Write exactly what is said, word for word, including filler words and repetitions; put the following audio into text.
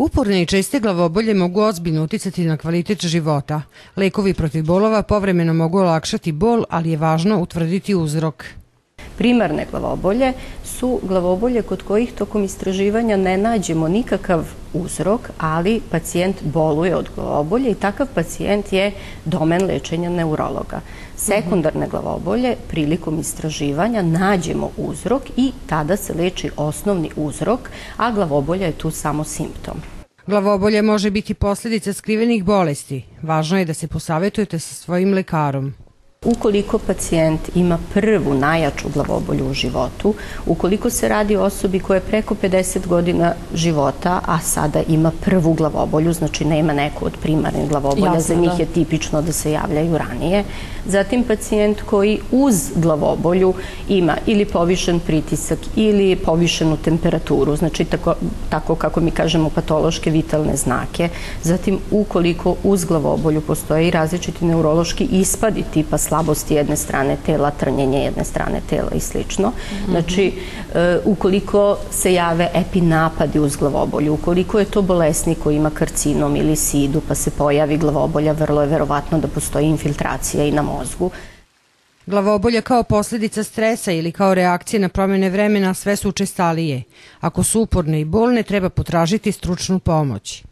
Uporne i česte glavobolje mogu ozbiljno uticati na kvalitet života. Lekovi protiv bolova povremeno mogu olakšati bol, ali je važno utvrditi uzrok. Primarne glavobolje su glavobolje kod kojih tokom istraživanja ne nađemo nikakav uzrok, ali pacijent boluje od glavobolje i takav pacijent je domen lečenja neurologa. Sekundarne glavobolje prilikom istraživanja nađemo uzrok i tada se leči osnovni uzrok, a glavobolja je tu samo simptom. Glavobolje može biti posljedica skrivenih bolesti. Važno je da se posavetujete sa svojim lekarom. Ukoliko pacijent ima prvu najjaču glavobolju u životu, ukoliko se radi o osobi koja je preko pedeset godina života, a sada ima prvu glavobolju, znači nema neku od primarnih glavobolja, za njih je tipično da se javljaju ranije. Zatim pacijent koji uz glavobolju ima ili povišen pritisak ili povišenu temperaturu, znači tako, tako kako mi kažemo patološke vitalne znake. Zatim ukoliko uz glavobolju postoje i različiti neurološki ispadi tipa slabosti jedne strane tela, trnjenje jedne strane tela i slično. Znači, ukoliko se jave epinapadi uz glavobolju, ukoliko je to bolesnik koji ima karcinom ili sidu, pa se pojavi glavobolja, vrlo je verovatno da postoji infiltracija i na mozgu. Glavobolja kao posljedica stresa ili kao reakcije na promjene vremena sve su učestalije. Ako su uporne i bolne, treba potražiti stručnu pomoć.